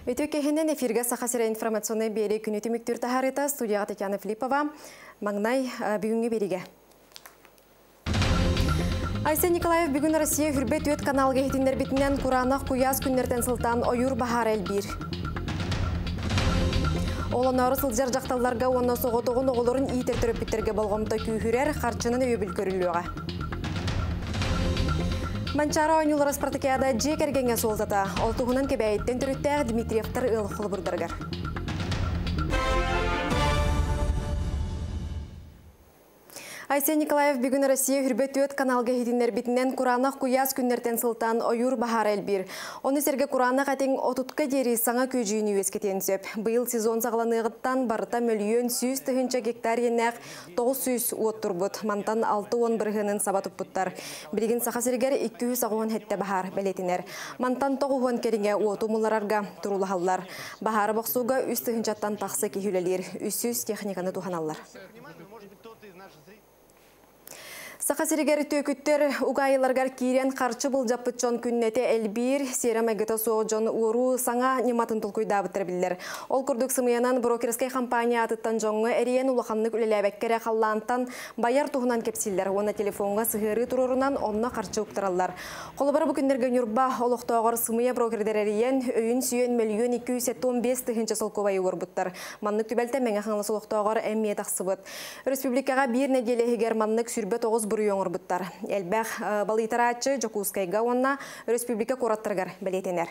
Өтөккеһинен эфирге сахасыра информационный бери күні түміктір тахарыта студияға Татьяна Филиппова. Маңнай бүгінгі беріге. Айсен Николаев бүгін Россия хүрбет өт каналға хетіндер бітінен Құранақ құяз күннерден сылтан ойыр бахар әлбір. Оланары сылжар жақталларға онна соғытығын оғылырын иетер түріп біттерге болғымта күйірер қарчының өйбіл көрілуға. Манчара ойнулары Спартакиада жек әргенге солдата. Олтуғынан кебәйттен түріттәғ Дмитриевтар ыл құлыбырдарғар. Айсен Николаев бүгін Россия хүрбет өт каналға хетіндер бітінен Құранақ құяз күннерден сылтан ойыр бахар әлбір. Оны серге Құранақ әтен отутқа дері саңа көжүйіні өскетен сөп. Бұйыл сезон сағыланығыттан барыта мөлйен 100 гектар енәқ 900 от тұрбыт. Мантан 6-10 бірғының сабатып бұттар. Білген сақа сергер 200 ағуын хетті бахар бәлетінер. Мантан 9 керіңе оту мұларарға тұрулы халлар. Бахары бақсуға 100 тақсы кехілелер. 300 техниканы туханалар. Сақасырегер төкіттер уғайыларғар кейрен қарчы бұл жаппытчон күннеті әлбір серам әгіті соғжон уру саңа нематын тұлкүйда бұттыр білдер. Ол күрдік сымыянан брокерскай компания атыттан жоңы әріен улақанлық үлеләбәккері қаллантан баяр туғынан кепсілдер. Оны телефонға сығыры тұрырынан онына қарчы ұқтыралар. Қолыбары бүкіндерге нүрба олықтағыр сымыя брокердер әріен өйін сүйен миллион 215 тығынчы солковайы орбыттар. Маннық түбәлті мәңі қаңлы солықтағыр әммет ақсыбыт. Республикаға бір неделе егер маннық сүрбет 9 Юңыр бұттар. Әлбәқ балитаратчы Жокускайға онна республика қораттырғар бәлетенер.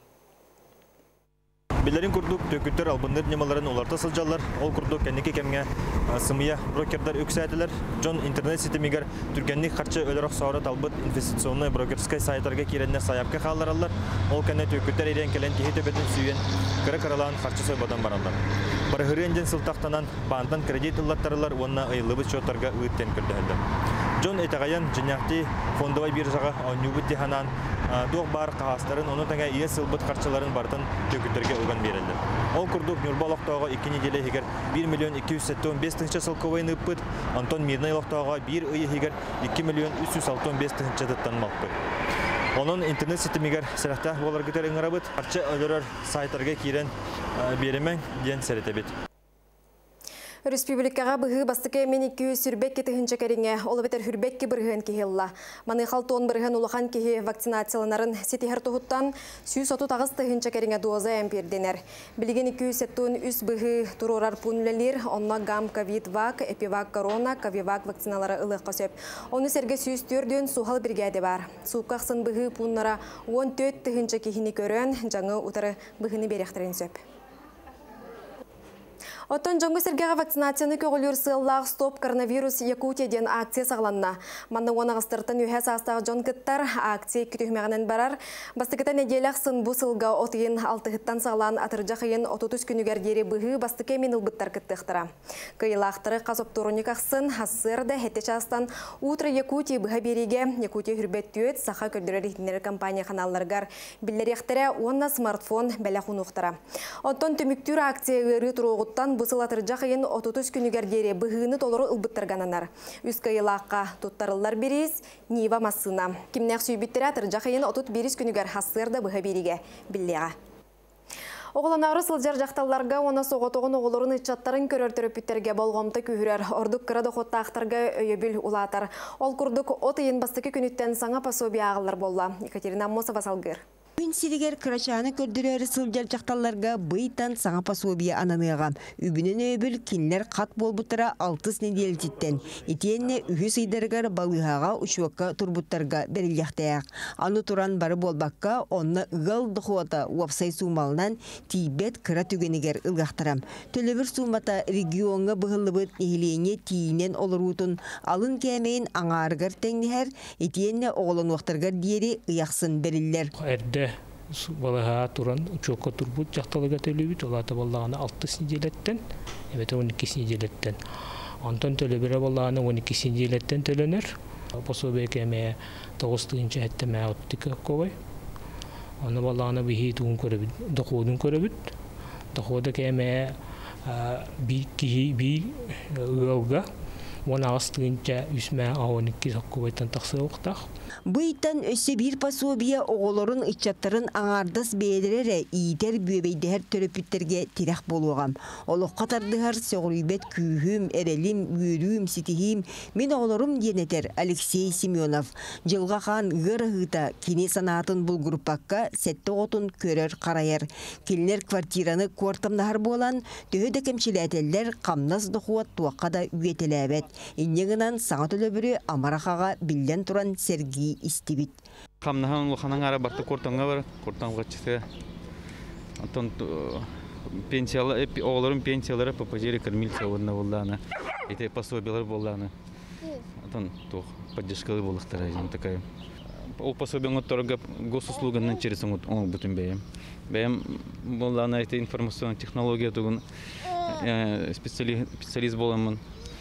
Билерин курдук төкүттер албындар немаларын оларта сылжалар. Ол курдук кәнеке кәмге сымыя брокердар өксәтілер. Джон интернет сетемигер түргенник қарчы өліріқ сауырат албыт инвестиционный брокерскай сайттарға керенне саяпқа қаларалар. Ол кәне төкүттер ерен кәлен кехет өбетін сүйен кірі қаралаған қарчы сойбадан баралар. Барығыры әнден сылтақтанан баантан кредит ұллаттарылар, онына ұйылыбыт шоттарға үттен күрді. Джон этағаян жинақти фондовай биржаға ойнубыт деханан доқ бар қағастарын, оны таңа ие сылбыт қарчыларын бартын төкүттерге ұлған берілді. Ол күрдік Нюрбалықтауға 2 неделе егер 1 миллион 275 тыңча сылковайын ұппыт, Антон Мирнайлықтауға 1 ұйы егер 2 миллион 365 тыңча тұттан малпыт. Onun internet sitemigер сәрәхтә болар көтер ыңырабыт, арчы өлөрөр сайттарға кирен беремен ден сәрәтәбет. Республикаға бұғы бастықы мен 200 сүрбек кетігінші кәріңе, олы бетер хүрбекке бірғын кехелла. Маны қалтуын бірғын ұлыған кехе вакцинацияланарын сетихер тұғыттан 130 тығыншы кәріңе доза әмперденер. Білген 200 сеттуын үс бұғы тұрорар пүнлелер, онна гам ковид-вак, эпивак корона, ковивак вакциналары ұлық қосеп. Оны серге 104 суғал біргәді бар. Суқақсын бұғы пүннара 14 тығыншы кехіні көрін, жаңы ұтары бұғыны беректерін сөп. Оттон жоңғы сергеға вакцинацияны көгілер сыллағы стоп коронавирус Якутияден акция сағланна. Манның оны ғыстыртын үйәс астағы жон кіттар акция күтігмеғанын барар. Бастықыта неделяқ сын бұ сылға отыйын алтығыттан сағлан атыржақайын 30 күнігердері бұғы бастықы мен ұлбыттар кіттіқтіра. Кыйлақтыры қасып тұруник ақсын хассырды хетте частан утра Якутия бұға береге Якутия хүрбет түйет сақа көрдірер етінері компания қаналарғар білдеректері онна смартфон бәлі құнуқтыра. Оттон түміктүр акция ғыры тұрғыттан бұсыл атыржақ ең 30 күнігердері бұғыны толыры ұлбыттырғананар. Үскайылаққа тұттарылар беріз Нива массына. Кімнәқ сүйбіттері атыржақ ең 31 күнігер хассырды бұға береге білдеға. Оғыланары сылжар жақталларға оны соғытығын оғылырын ұтчаттарын көрір түріпіттерге болғымты күйірер. Ордық қырады қотта ақтарға өйебіл ұлатар. Ол күрдік отыйын бастықы күніттен саңа пособия ағылар болла. Екатерина Мосова салғыр. Күн сиригер кырачаны көрдірері сылжар жақталларға бұйтан саңа пособия ананығам. Үбінен өйбіл кинлер қат болбұттыра 6 неделі титтен. Етенне үйі сыйдарығар балығаға ұшуаққа турбуттарға берілияқтаяқ. Аны туран бары болбаққа онны ұғал дұқуата уапсай сумалынан тибет кыра түгенігер ұлғақтырам. Төлебір сумата регионға бұғылыбыт ехілене тиінен олырутын алын кәмейін аңарығар тәңнігер, етенне оғылын уақтырғар диері ұяқсын берілер. Балаға туран учокка турбут жақталыға төлөбіт, олаты балағаны 6 неделеттен, әбеті 12 неделеттен. Антон төлөбірі балағаны 12 неделеттен төлөнер. Пособия кәме 9 тыгынча әттімә оттықы көбай. Оны балағаны бейхей туғын көрөбіт, доқудын көрөбіт. Доқуды кәме бей ұғылға 10 тыгынча үсмә 12 көбайтан тақсы оқтақ. Быйттан өссө бир пособия оголорун ыччаттарын аңардас бээлере иитер бүөбейдер төрөпүттерге тирах болугам. Олокка тардыгар сөгрүйбет күүхүм, эрелим, үйрүүм, ситихим, мен оголорум денетер Алексей Семенов. Жылга хан гырыгыта кини санаатын бул группакка сетте отун көрөр карайыр. Килнер квартираны кортамнахар болан, төһөдө кемчилетеллер камнас дохуат туакка да үйетелебет. Иннегынан саңа төлөбүрү амарахага билден туран Сергей истибит. Камнахан лоханан ара барты кортанга бар, кортанга чыкты. Антон пенсиялы оголорун пенсиялары попозили кормильца орна болданы. Эти пособиялар болданы. Антон тох поддержкалы болуктар айын такая. Ол пособияны торга госуслуганын через он бутун бейм. Бейм болданы эти информационная технология тугун специалист боламын.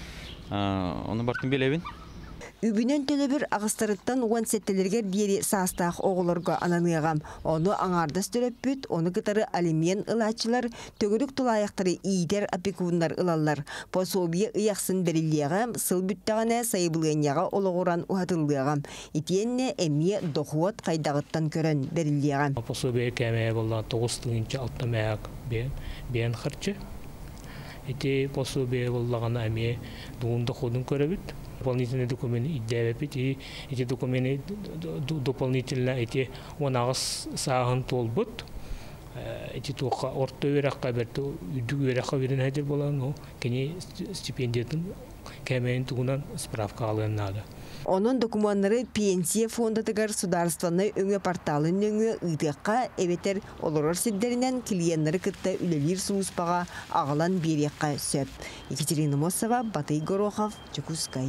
Оны бартын белебин. Үбүнен төлөбүр агыстарыттан уан сеттелерге диери саастаах оголорго ананыгам. Оны аңардас төлөппүт, оны кытары алимен ылачылар, төгүрүк тулаяктары иидер опекуннар ылаллар. Пособия ыяқсын берилиягам, сыл бүттагана сайбылыняга ологоран ухатылыягам. Итиенне эмие дохуот кайдагыттан көрөн берилиягам. Пособия кеме болла 9-нчы алтамаяк бен харчы. Эти пособия боллагана эмие дуунда ходун көрөбүт. Дополнительные документы эти документы дополнительно эти онагыс сагын толбут. Эти тока орто веракка берто үдү веракка берен хадир болан, кени стипендиятын кемен тугунан справка алган надо. Onun dokümanları Pensiya Fondatıgar Sudarstvanı öňe portalın öňe ıdıqqa ebeter olurur sidderinden kliyenleri kıtta ülelir suuspağa ağalan bir yakka söp. Екатерина Мосова, Батый Горохов, Чукускай.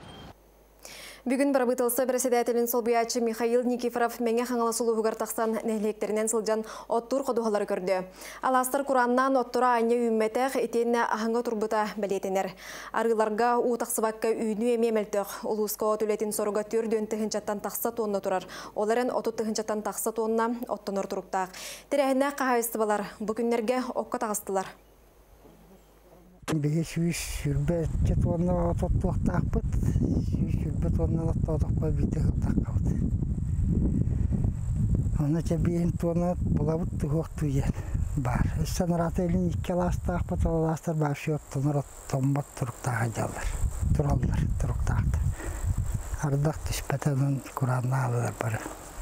Бүгін барабытылсы председателін солбиячы Михаил Никифоров мәңе қаңала сұлуғығар тақсан нәхлектерінен сылжан оттур қодуғалар көрді. Аластар Құраннан оттура айне үмметеқ етенне ағыңға тұрбыта бәлетінер. Арыларға ұтақсыбаққа үйіні емемелтіқ. Улусқа түлетін соруға түрден тіхінчаттан тақса тонна тұрар. Оларын оту тіхінчаттан тақса тонна оттоныр тұрықтақ. Тірәхіне қағайысты балар. Бүгінлерге оққа тағыстылар. Беге сүрбет жетуанна тоттуақтақпыт, сүрбет онна тоттуақтақпыт битеғылтақпыт. Оны чәбейін туанна бұлабыт тұғуқту ен бар. Санараты елін иккеластақпыт, оластар бар шүйоттыныр оттомбат тұрықтаға жалдар. Тұралдар тұрықтақты. Ардақ түшпетінің Құранна алылар бары.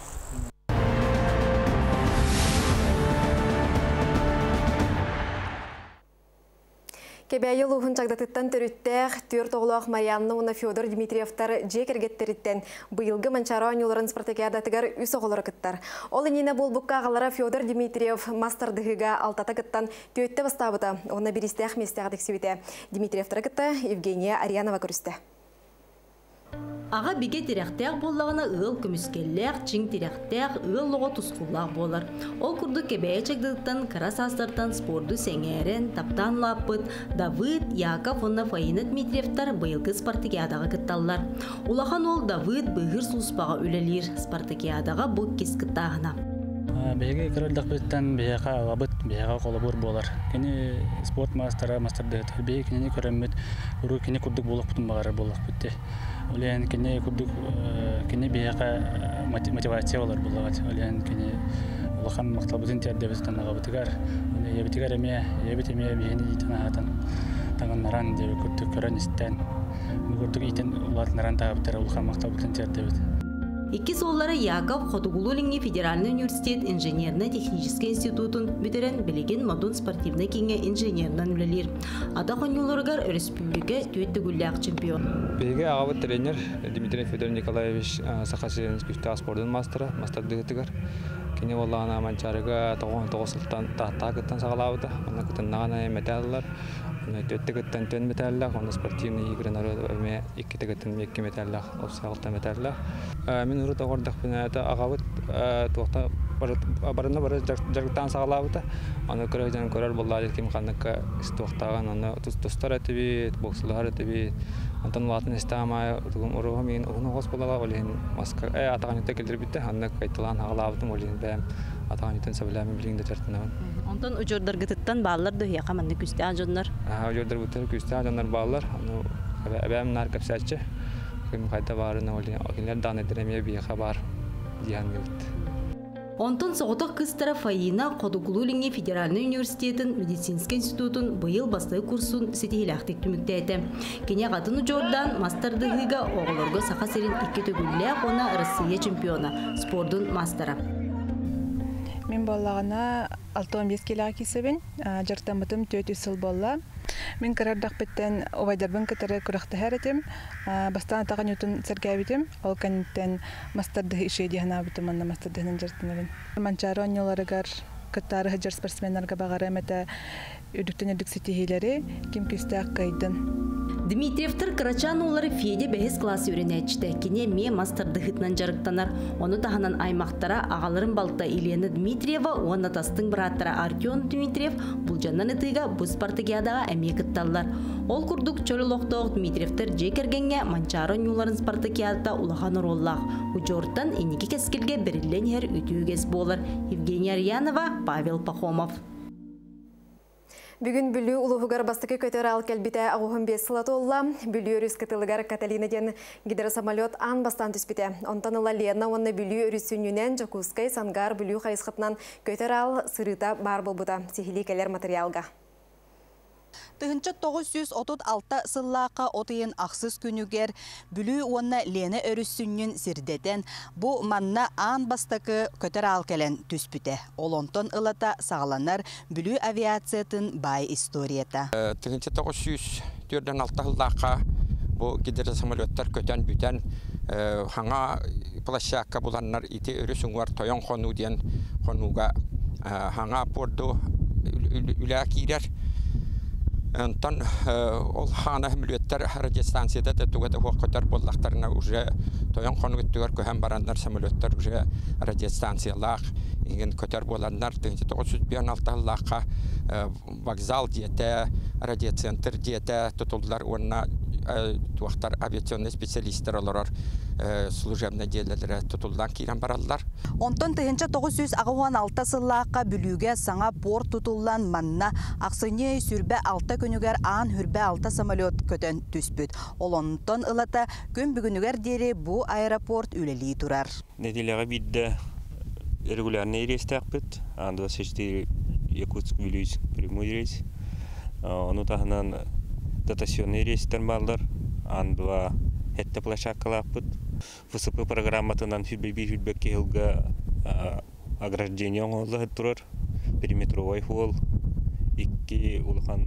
Кебәйі луғын чагдатыттан түріттәқ, түрт оғылақ Марианна уна Федор Дмитриевтар жекергеттеріттен бұйылғы манчарауан оларын спартакиадатығар үс оғылары кыттар. Ол иніне бол бұққа ағалара Федор Дмитриев мастардығыға алтата кыттан түйетті бастабыта. Оны бірістәқ местәғдік себеті. Дмитриевтар кытта Евгения Арианова көрісті. Аға биге тирәқтәк боллағына ыл күміскелләк, чың тирәқтәк, ыл лоға тұсқулақ болар. Ол күрді кебәйе чәкдіктен, кара састартан спорду сәңәрен, таптан лапыт, Давыд, Яков, онна Фаина Дмитриевтар бұйылғы спартакиадаға кытталлар. Улахан ол Давыд бұйғыр суыспаға өлелер спартакиадаға бұл кескіттағына. Беге кірілдік біттен беге алабыт, беге қолабыр болар. Кені спорт мастера, мастерді беге кені көріммет, ұры кені күрдік болық бұтын бағары болық бітті. Олен кені күрдік, кені беге мотивация олар болағат. Олен кені ұлақан мақтал бұтын тәрді бізтен аға бұтығар. Ебітігар әме, ебіт әме бейені дейтін ағатын таңын наран деп күрдік көрін істен. Күрдік ейтін ұлатын наран тағаптары ұлақан мақтал бұтын тәрді бізтен. Икки соллары Яков Хотугулулинги Федеральный университет инженерно-технический институтын бүтерен билеген модун спортивный кеңе инженернан үлелер. Ата қонюларығар республика түйеттігілләқ чемпион. Беге ағабыт тренер Дмитрий Федор Николаевич Сахасин спортын мастера, мастер-дегетігер. Кене олағына манчарыға тоғысылтан тағыттан сағалауыда. Оны күтіннағана металлар. Төттігіттен төн металлар, оны спортивный игры народы иккетігіттен мекке металлар, опсиялықта металлар. Мен ұрыт оғырдық біне ағабыт туақта барына бары жарғыттан сағалауыда. Оны көрігден көрер боллады кем қаныққа туақтаған, оны тұстар әтібет, боксылар әтібет. Антон Латын істамай, ұрығы мен ұғыны ғос болала, олен атаған үтті келдір бітті, оны қайтылан ағалауыдым, олен бәм атаған үттен сәбіләмен білігінде жартынауын. Онтан ұжордар ғытыттан бағалар дұхия қаманды күсті ажонлар? Ұжордар ғытыр күсті ажонлар бағалар. Әбәм нар көпсәтші. кем кайда барын оле кинилер дан эдереме бияха бар диян гелт. Онтон соғытық кыстара Фаина Қодугулулинге Федеральный университетін медицинский институтын бұйыл басты курсын сетихилақтық түміктәйті. Кене қатын ұжордан мастардығыға оғылырғы сақа серін 2 төгілі қона Россия чемпиона, спордың мастера. Мен болағына 6-15 келіға кесебін, жартамытым 4 сыл болла. Мен қарардақ біттен овайдарбын кітары күріқті әретім, бастан атаған өтін сәргәбітім, ол кәнеттен мастарды іші дейіна бітім, анна мастардығының жартынығын. Манчары онеларығар кіттары ғыжар спортсменларға бағары әмәті үдіктен үдік сетихилері кем күстәқ қайдын. Дмитриевтер Карачан олары Феде бәхес классы өренәчті. Кене ме мастардығытнан жарықтанар. Оны тағынан аймақтара ағаларын балта Елена Дмитриева, оны тастың біраттара Артион Дмитриев бұл жаннан етіға бұл спартакиадаға әмекітталар. Ол күрдік чөлілоқтауық Дмитриевтер жекергенге Манчары нюларын спартакиадата улахан ороллақ. Ұжорттан енеке кәскелге бірілен әр үтігіз болар. Евгения Арьянова, Павел Пахомов. Бүгін бүлі ұлығығар бастықы көтері ал кәлбіті ағуғын 5 сылаты олла. Бүлі өріс кітілігар Каталина ден гидросамолет ан бастан түспіті. Онтан ұла Лена онны бүлі өріс сүнінен Жакускай сангар бүлі қайысқытынан көтері ал сырыта бар болбыда. Сихили кәлер материалға. Тыгынчы 936 сыллақа отыйын ақсыз күнігер бүлі онна Лена өріссүннен сирдетен бұ манна аң бастықы көтер ал кәлен түспіте. Олонтон ылата сағаланар бүлі авиациятын бай историята. Тыгынчы 946 сыллақа бұ гидросамолеттар көтен бүтен хаңа площадка бұланнар ити өрісің бар тойон қону ден қонуға хаңа порду үлі кирер. Антон ол хана мүлеттер радиостанцияда тәтугәдә вакыттар боллактарына уже тоян конугыттыр көһәм барандар самолеттар уже радиостанциялар иген көтер боланнар 1956 елларга вокзал диете радиоцентр диете тотулдар онна туактар авиационный специалисттер олар служебный делеләре тотулдан кирән бараллар. Онтон 1996 елларга бүлүгә саңа порт тутулган манна аксыне сүрбә 6 күнүгәр ан хүрбә 6 самолет көтөн түспүт. Олонтон ылата күн бүгүнүгәр дере бу аэропорт үлели турар. Неделяга бидде регулярный рейс тәкпит, ан 24 Якутск Вилюйск прямой рейс. Ону тахнан дотационный рейстер балдар, ан 2 хетте площадкалаппыт. ВСП программатынан хүббек келга ограждение олы турар, периметровой хол, 2 улхан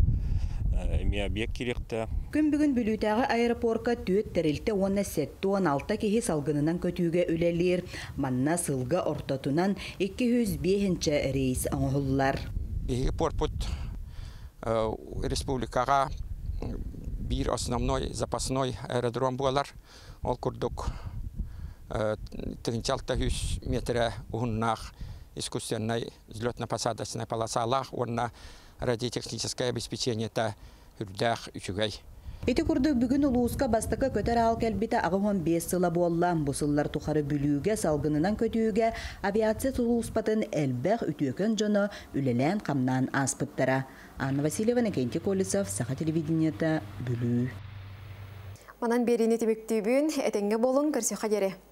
эми объект керекте. Күн бүгін бүлүтәгы аэропортка төт тәрелте 16 кеһи салгынынан көтүүгө үлелер. Манна сылга ортотунан 205-нче рейс аңгыллар. Порт республикага бир основной запасной аэродром булар. Ол курдук 300 метра угуннах искусственной взлетно-посадочной полосалах, онна радиотехническое обеспечение та үрдәх үчүгәй. Эти курдук бүгүн улууска бастыкка көтөр ал келбите агыгон 5 сыла болла. Бу сыллар тухары бүлүүгө салгынынан көтүүгө авиация тулууспатын элбэх үтүөкөн жоно үлелен камнан аспыттара. Анна Васильева, Кенти Колесов, Саха телевидениета, бүлүү. Манан берини тибектүүбүн этеңге болун көрсө хадере.